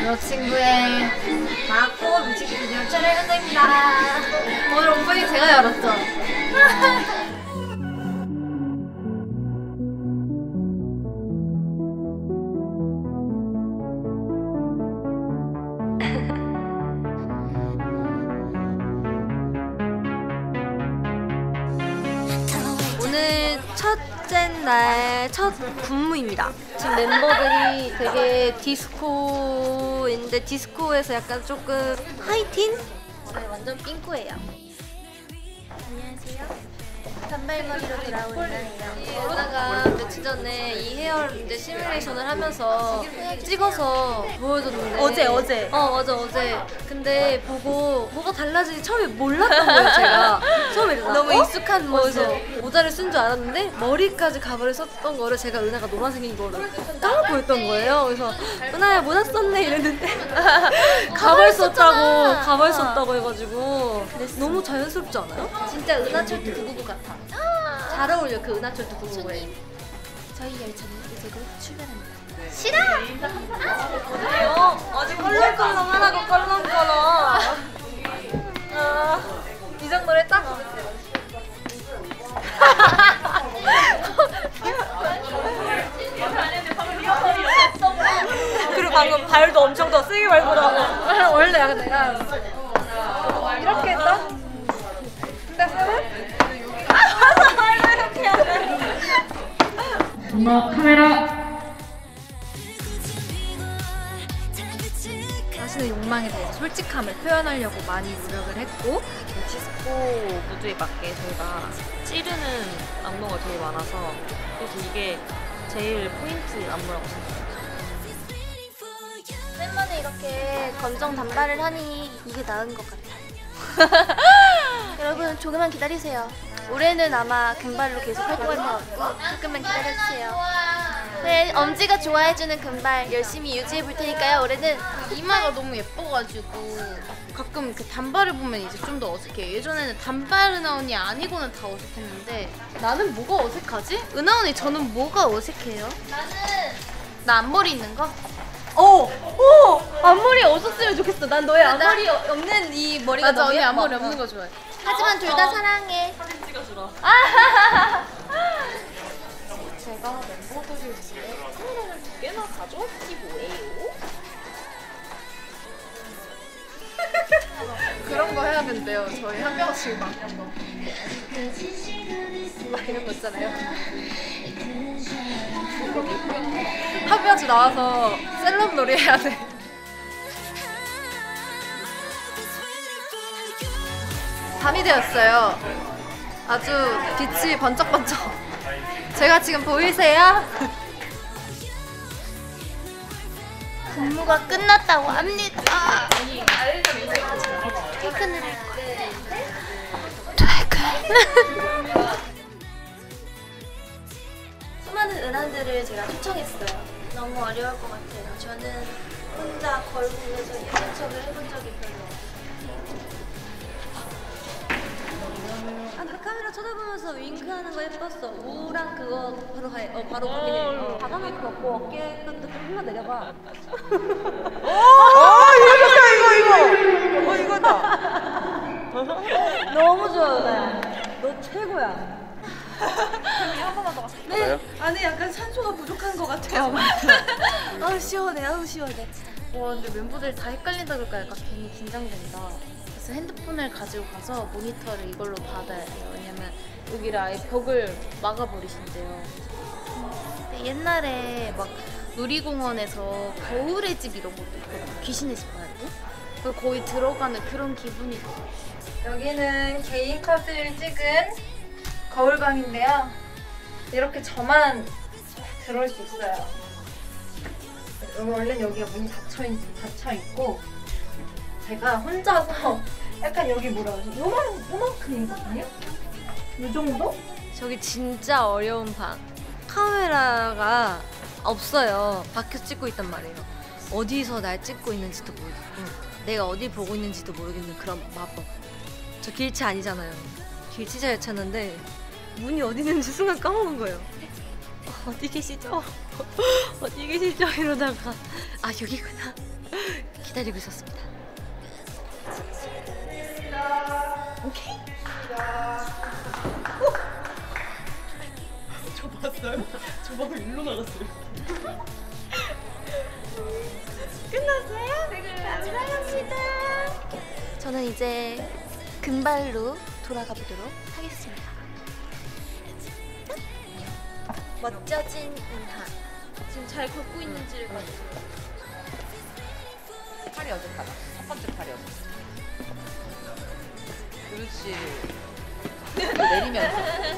여자친구의 마코 뮤직비디오 촬영입니다. 오늘 오프닝 제가 열었죠. 오늘 첫째 날 첫 군무입니다. 지금 멤버들이 되게 디스코인데 디스코에서 약간 조금 하이틴? 오늘 완전 삥꾸예요. 안녕하세요. 단발머리로 돌아온 은하예요. 은하가 며칠 전에 이 헤어 이제 시뮬레이션을 하면서 찍어서 보여줬는데 어제 맞아 어제. 근데 보고 뭐가 달라지지 처음에 몰랐던 거예요. 제가 처음에 너무 익숙한 모습 모자를 쓴 줄 알았는데 머리까지 가발을 썼던 거를 제가 은하가 노란색인 거를 까먹고있던 거예요. 그래서 은하야 모자 썼네 이랬는데 가발 썼다고 해가지고 너무 자연스럽지 않아요? 진짜 은하철도 999 같아. 잘 어울려 그 은하철도 999에. 저희 열차는 이제 곧 출발합니다. 싫어! 아직 껄렁껄렁 하라고 껄렁껄렁. 이 정도로 했다? 그리고 방금 발도 엄청 더 세게 밟으라고. 원래 약간 내가 이렇게 했다? 음악 카메라. 자신의 욕망에 대해서 솔직함을 표현하려고 많이 노력을 했고 디스코 무드에 맞게 저희가 찌르는 안무가 되게 많아서 그래서 이게 제일 포인트 안무라고 생각해요. 팬만에 이렇게 검정 단발을 하니 이게 나은 것 같아요. 여러분 조금만 기다리세요. 올해는 아마 금발로 계속 활동할 것 같고 조금만 기다려주세요. 네, 엄지가 좋아해주는 금발 열심히 유지해볼 테니까요. 올해는 이마가 너무 예뻐가지고 가끔 그 단발을 보면 이제 좀 더 어색해요. 예전에는 단발 은하 언니 아니고는 다 어색했는데 나는 뭐가 어색하지? 은하 언니 저는 뭐가 어색해요? 나 앞머리 있는 거? 앞머리 없었으면 좋겠어. 난 너의 앞머리 없는 이 머리가 맞아, 너무 언니 예뻐. 앞머리 없는 거 좋아해. 하지만 둘 다 사랑해. 사진 찍어주라. 제가 멤버들을 위해 카메라를 2개나 가져왔지 뭐예요? 그런 거 해야 된대요. 저희 한 명씩 막 이런 거 있잖아요. 한 명씩 나와서 셀럽 놀이 해야 돼. 밤이 되었어요. 아주 빛이 번쩍번쩍. 제가 지금 보이세요? 근무가 끝났다고 합니다. 퇴근을 할 거예요. 수많은 은한들을 제가 초청했어요. 너무 어려울 것 같아요. 저는 혼자 걸 보면서 예쁜 척을 해본 적이 별로 없어요. 나 카메라 쳐다보면서 윙크하는 거 예뻤어. 우랑 그거 바로 거기 해. 받아놓고 먹고 어깨 끝도 좀만 내려봐. 이거다. 너무 좋아, 은하야. 너 최고야. 네. 안에 약간 산소가 부족한 것 같아요. 아우 시원해, 아우 시원해. 와 근데 멤버들 다 헷갈린다 그럴까 약간 괜히 긴장된다. 그래서 핸드폰을 가지고 가서 모니터를 이걸로 받아야 돼요. 왜냐면 여기를 아예 벽을 막아버리신대요. 근데 옛날에 막 놀이공원에서 거울의 집 이런 것도 있거든요. 귀신의 집 말고. 거기 들어가는 그런 기분이 들어요. 여기는 개인 컷을 찍은 거울방인데요. 이렇게 저만 들어올 수 있어요. 원래 여기가 문이 닫혀 있고 제가 혼자서 약간 여기 뭐라 그러지? 요만큼이거든요? 이 정도? 저기 진짜 어려운 방. 카메라가 없어요. 밖에서 찍고 있단 말이에요. 어디서 날 찍고 있는지도 모르겠고 내가 어디 보고 있는지도 모르겠는 그런 마법. 저 길치 아니잖아요. 길치자 열차인데 문이 어디 있는지 순간 까먹은 거예요. 어디 계시죠? 어디 계시죠? 이러다가 아 여기구나. 기다리고 있었습니다. 오케이. 저 봤어요? 저 방금 일로 나갔어요. 끝났어요? 감사합니다. 저는 이제 금발로 돌아가 보도록 하겠습니다. 멋져진 은하. 지금 잘 걷고 있는지를 봐주세요. 팔이 어색하다. 첫 번째 팔이 어색하다. 그렇지. 내리면서.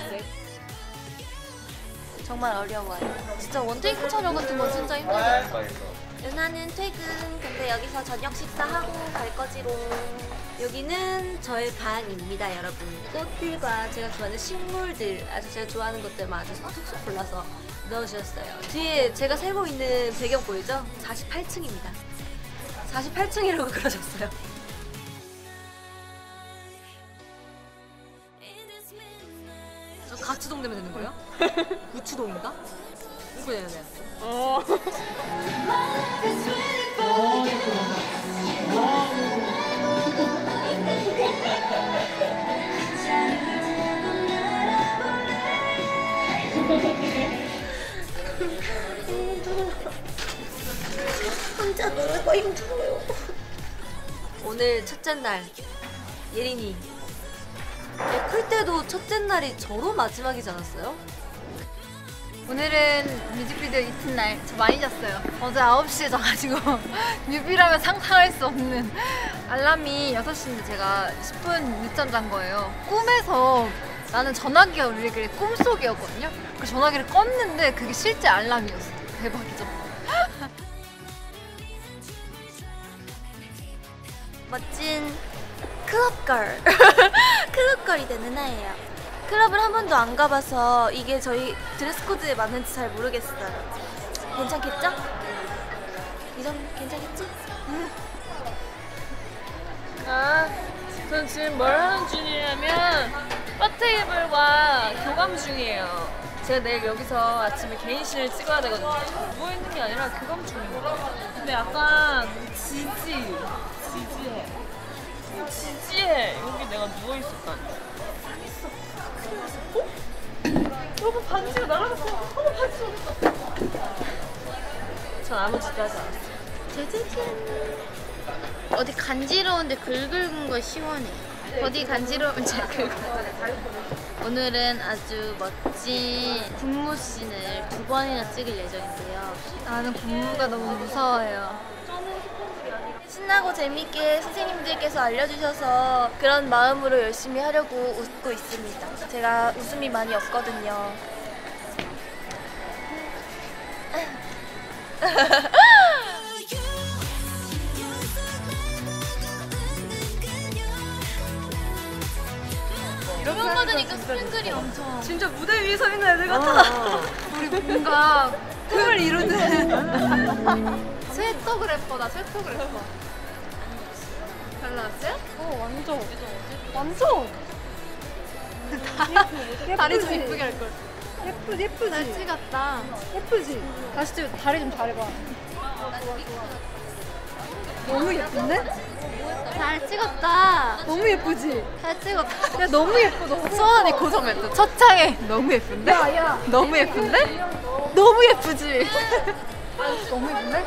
정말 어려워요. 진짜 원테이크 촬영 같은 건 진짜 힘들어요. 은하는 퇴근. 근데 여기서 저녁 식사하고 갈 거지롱. 여기는 저의 방입니다, 여러분. 꽃들과 제가 좋아하는 식물들, 아주 제가 좋아하는 것들만 아주 쏙쏙 골라서 넣어주셨어요. 뒤에 제가 살고 있는 배경 보이죠? 48층입니다. 48층이라고 그러셨어요. 저 가치동 되면 되는 거예요? 구치동인가? 이거 되네. 혼자 놀고 힘들어요. 오늘 첫째 날 예린이 클 때도 첫째 날이 저로 마지막이지 않았어요? 오늘은 뮤직비디오 이튿날 저 많이 잤어요. 어제 9시에 자가지고 뮤비라면 상상할 수 없는 알람이 6시인데 제가 10분 늦잠 잔 거예요. 꿈에서 나는 전화기가 울리길래 꿈속이었거든요. 그 전화기를 껐는데 그게 실제 알람이었어요. 대박이죠. 멋진 클럽걸 클럽걸이 된 은하예요. 클럽을 한 번도 안 가봐서 이게 저희 드레스 코드에 맞는지 잘 모르겠어요. 괜찮겠죠? 이 정도 괜찮겠지? 전 지금 뭘 하는 중이냐면 바테이블과 교감 중이에요. 제가 내일 여기서 아침에 개인신을 찍어야 되거든요. 누워있는 게 아니라 교감 중입니다. 근데 약간 지지해. 여기 내가 누워있었다니. 여러분 반지가 날아갔어. 반지 어딨어? 전 아무 짓도 하지 않았어요. 어디 간지러운데 긁은 거 시원해. 어디 간지러우면 잘 긁어. 오늘은 아주 멋진 군무씬을 2번이나 찍을 예정인데요. 나는 군무가 너무 무서워요. 신나고 재밌게 선생님들께서 알려주셔서 그런 마음으로 열심히 하려고 웃고 있습니다. 제가 웃음이 많이 없거든요. 이런 받으니까 팬들이 엄청 진짜 무대 위에 서 있는 애들 같아. 우리 뭔가 꿈을 이루는 스웨터그래퍼다. 스웨터그래퍼 잘 나왔어요? 완전 다리 좀 이쁘게 할걸. 예쁘지? 잘 찍었다. 예쁘지? 다시 좀 다리 좀 잘해봐. 너무 예쁜데? 잘 찍었다. 너무 예쁘지? 잘 찍었다. 야 너무 예쁘다. 수원이 고정했다. 첫 장에 너무 예쁜데? 너무 예쁜데? 너무 예쁘지? 너무 예쁜데?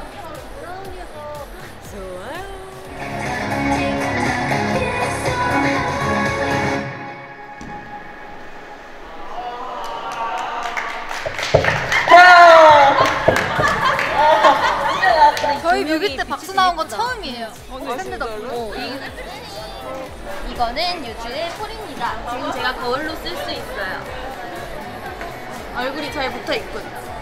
저희 뮤비 때 박수 나온 건 처음이에요. 팬들도 이거는 유주의 폴입니다. 지금 제가 거울로 쓸 수 있어요. 얼굴이 잘 붙어 있군.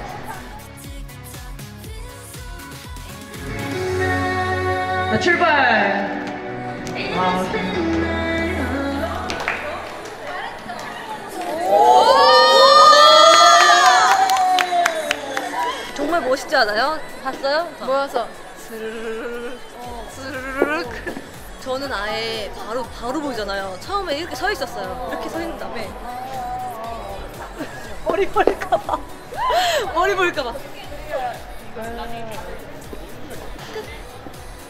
자, 출발! 정말 멋있지 않아요? 봤어요? 모여서 스르르르 저는 아예 바로 보이잖아요. 처음에 이렇게 서 있었어요. 이렇게 서 있는 다음에 머리 보일까봐 머리 보일까봐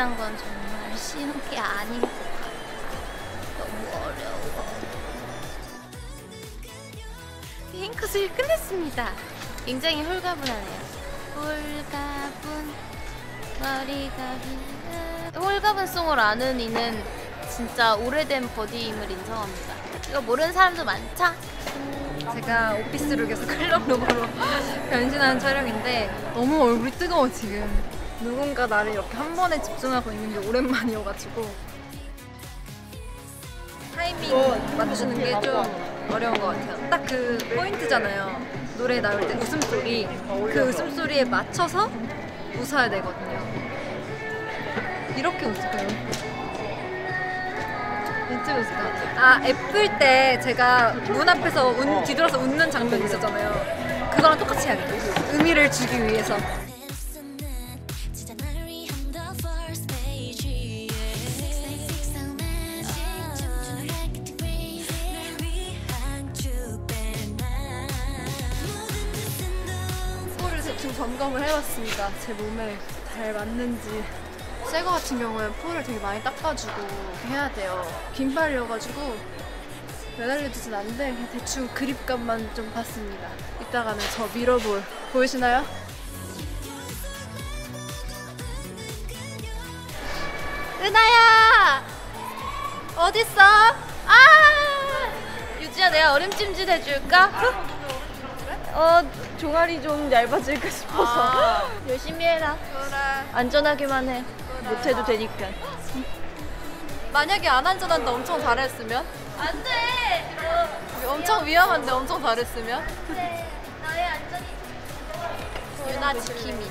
댄스란 건 정말 쉬운 게 아닌 것 같아. 너무 어려워. 비행컷을 끝냈습니다. 굉장히 홀가분하네요. 홀가분 머리가 긴 홀가분 송을 아는 이는 진짜 오래된 버디임을 인정합니다. 이거 모르는 사람도 많죠? 제가 오피스룩에서 클럽룩으로 변신하는 촬영인데 너무 얼굴이 뜨거워 지금. 누군가 나를 이렇게 한 번에 집중하고 있는 게 오랜만이어가지고 타이밍 맞추는 게 좀 어려운 것 같아요. 딱 그 포인트잖아요. 노래 나올 때 웃음소리, 그 웃음소리에 맞춰서 웃어야 되거든요. 이렇게 웃을까요? 이쯤 웃을까요? 아, 애플 때 제가 문 앞에서 뒤돌아서 웃는 장면 있었잖아요. 그거랑 똑같이 해야겠다. 의미를 주기 위해서. 대충 점검을 해봤습니다. 제 몸에 잘 맞는지. 새 거 같은 경우에 폴을 되게 많이 닦아주고 해야 돼요. 긴팔이어가지고 매달려지진 않는데 그냥 대충 그립감만 좀 봤습니다. 이따가는 저 미러볼 보이시나요? 은하야! 어딨어? 아! 유지야, 내가 얼음찜질 해줄까? 종아리 좀 얇아질까 싶어서. 열심히 해라. 그래. 안전하게만 해. 못해도 되니까. 만약에 안 안전한데 엄청 잘했으면? 안 돼! 엄청 위험한데 엄청 잘했으면? 네, 나의 안전이 유나 지킴이.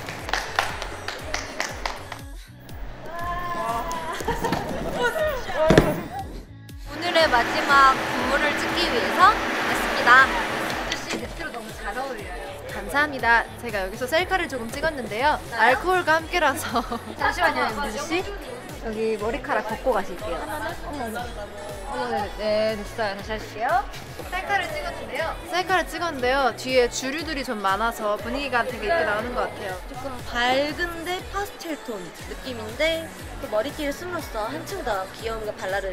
오늘의 마지막 군무를 찍기 위해서 왔습니다. 아저씨 네트로 너무 잘 어울려요. 감사합니다. 제가 여기서 셀카를 조금 찍었는데요. 알코올과 함께라서. 잠시만요, 유주씨. 여기 머리카락 걷고 가실게요. 네, 됐어요. 다시 할게요. 셀카를 찍었는데요. 뒤에 주류들이 좀 많아서 분위기가 되게 이쁘게 나오는 것 같아요. 조금 밝은데 파스텔 톤 느낌인데 그 머리띠를 씀으로써 한층 더 귀여움과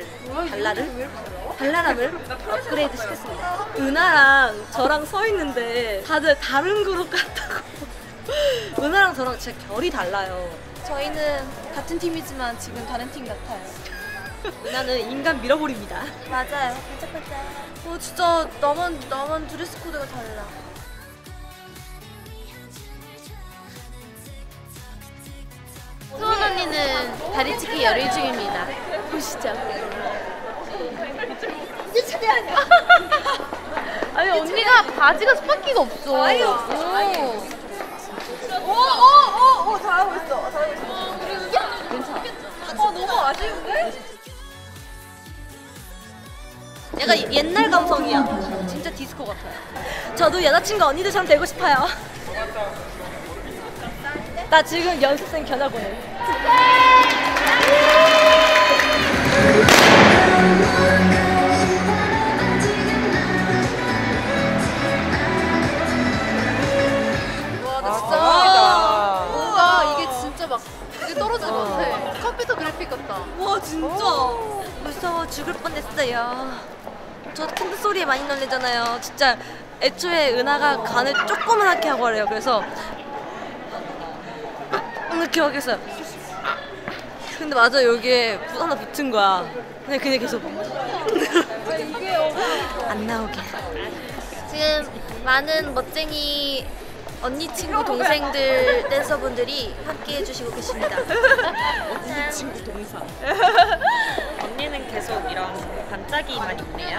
발랄함을 업그레이드 시켰습니다. 은하랑 저랑 서 있는데 다들 다른 그룹 같다고. 은하랑 저랑 진짜 결이 달라요. 저희는 같은 팀이지만 지금 다른 팀 같아요. 은하는 인간 밀어버립니다. 맞아요. 반짝반짝. 진짜 나만 드레스 코드가 달라. 소은 언니는 다리 찢기 열일 중입니다. 보시죠. 아니 언니가 바지가 스파키가 없어. 아예 없어. 잘하고 있어. 괜찮아. 너무 아쉬운데? 약간 옛날 감성이야. 진짜 디스코 같아요. 저도 여자친구 언니들처럼 되고 싶어요. 나 지금 연습생 견학오네. 뭔가 이게 진짜 막 이게 떨어지는 것 같아. 컴퓨터 그래픽 같다. 와 진짜 무서워 죽을 뻔했어요. 저 큰 소리에 많이 놀래잖아요. 진짜 애초에 은하가 간을 조그맣게 하고 하래요. 그래서 이렇게 하겠어요. 근데 맞아 여기에 붓 하나 붙은 거야. 그냥 계속 안 나오게. 지금 많은 멋쟁이 언니 친구 동생들 댄서분들이 함께 해주시고 계십니다. 언니 친구 동사. 언니는 계속 이런 반짝이만 있네요.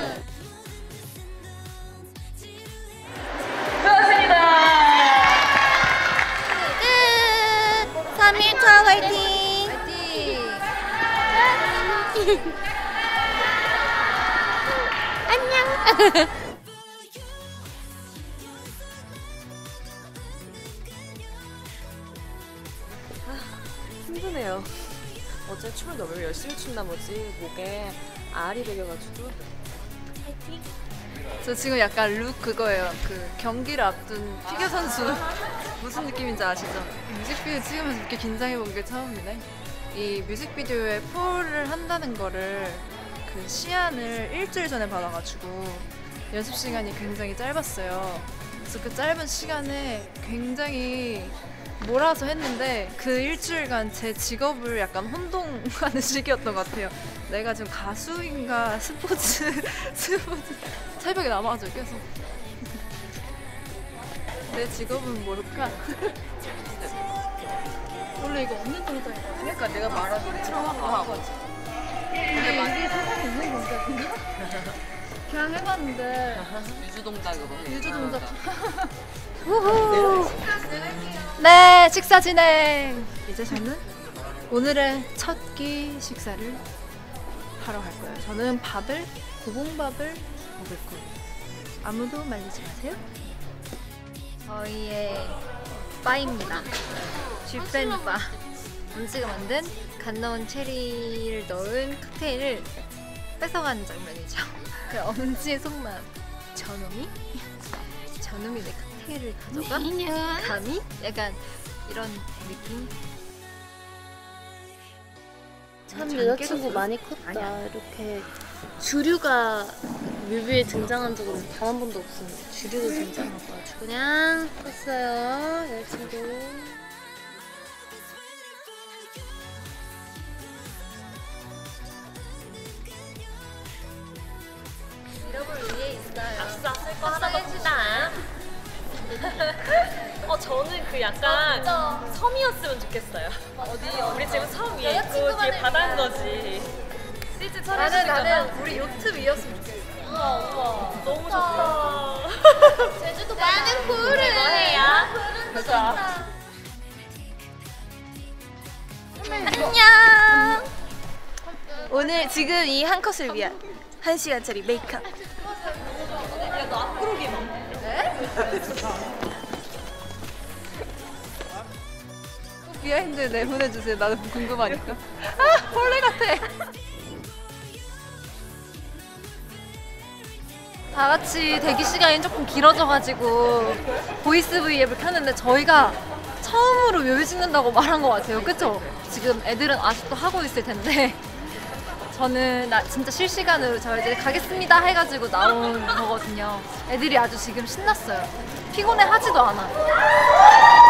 끝! 3일차 화이팅! 안녕! 힘드네요. 어제 춤을 너무 열심히 춘 나머지 목에 알이 배겨가지고. 저 지금 약간 룩 그거예요. 그 경기를 앞둔 피겨 선수. 무슨 느낌인지 아시죠? 뮤직비디오 찍으면서 이렇게 긴장해본 게 처음이네. 이 뮤직비디오에 폴을 한다는 거를 그 시안을 일주일 전에 받아가지고 연습 시간이 굉장히 짧았어요. 그래서 그 짧은 시간에 굉장히 몰아서 했는데 그 일주일간 제 직업을 약간 혼동하는 시기였던 것 같아요. 내가 지금 가수인가 스포츠 새벽에 남아가지고 계속 내 직업은 뭘까? 원래 이거 없는 동작이야. 그러니까 내가 말하는 것처럼 하고 근데 이게 세상에 있는 동작인가? 그냥 해봤는데 유주 동작으로 해. 유주 동작. 우후. 네, 식사 진행. 이제 저는 오늘의 첫 끼 식사를 하러 갈 거예요. 저는 고봉밥을 먹을 거예요. 아무도 말리지 마세요. 저희의 바입니다. 쥐팬바. 엄지가 만든 갓 넣은 체리를 넣은 칵테일을 뺏어가는 장면이죠. 그 엄지의 속마음. 저놈이 내 칵테일을 가져가? 감히? 약간 이런 느낌? 참 여자친구 많이 컸다. 이렇게 주류가 뮤비에 등장한 적은 단 한 번도 없습니다. 주류도 등장하고 아주 그냥 컸어요. 여자친구. 여러분 위에 있어요. 박사 쓸거 하나 봅시다. 저는 그 약간 섬이었으면 좋겠어요. 어디 우리 지금 섬 위에 있고 뒤에 바다인 거지. CG 촬영했잖아. 나는 우리 요트 위였으면 좋겠어. 우와, 너무 좋다. 제주도 나는 굴을 뭐해야? 가자. 안녕. 오늘 지금 이 한 컷을 위한 1시간짜리 메이크업. 야, 너 앞구르기 봐. 비하인드 내보내주세요. 나도 궁금하니까. 벌레 같아. 다 같이 대기 시간이 조금 길어져가지고 보이스 브이앱을 켰는데 저희가 처음으로 묘비 찍는다고 말한 것 같아요. 그쵸? 지금 애들은 아직도 하고 있을 텐데 저는 진짜 실시간으로 저 이제 가겠습니다 해가지고 나온 거거든요. 애들이 아주 지금 신났어요. 피곤해 하지도 않아.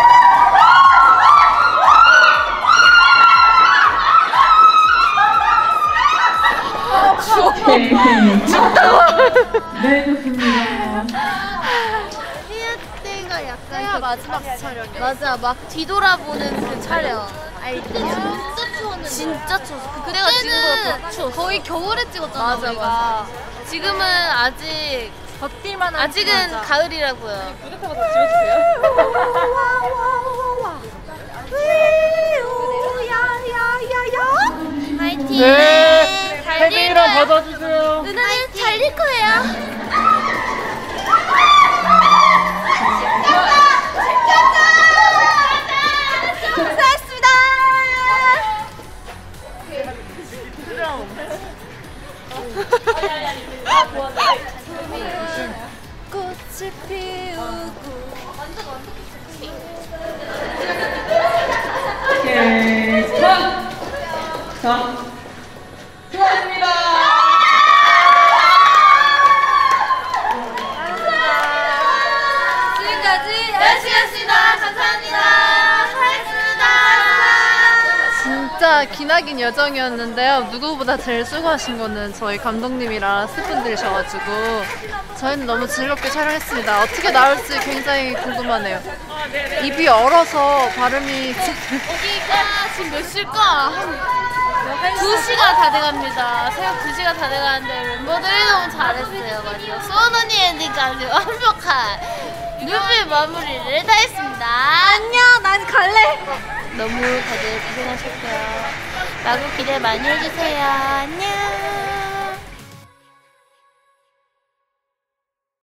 네, 좋습니다. 때가 약간 마지막 촬영이야. 맞아, 막 뒤돌아보는 그 촬영. 알지? 진짜 추웠는데. 진짜 추웠어. 그때가 지금보다 더 추웠어. 거의 겨울에 찍었잖아. 맞아. 지금은 아직 걷길만 한 아직은 맞아. 가을이라고요. 구독하고 다 지워주세요. 파이팅. 네, 패딩이랑 받아주세요. 누나는 잘릴 거예요. 꽃을 피우고 오케이, 자, 수고하셨습니다. 지금까지 열심히였습니다. 감사합니다. 수고하셨습니다. 진짜 기나긴 여정이었는데요. 누구보다 제일 수고하신 거는 저희 감독님이랑 스태프분들이셔가지고 저희는 너무 즐겁게 촬영했습니다. 어떻게 나올지 굉장히 궁금하네요. 입이 얼어서 발음이 여기가 지금 몇 시일까? 한 2시가 다 돼갑니다. 새벽 2시가 다 돼가는데 멤버들이 너무 잘했어요. 맞아요. 수원 언니 엔딩까지 완벽한 뮤비 마무리를 다 했습니다. 안녕. 난 갈래. 너무 다들 고생하셨고요. 마구 기대 많이 해주세요. 안녕.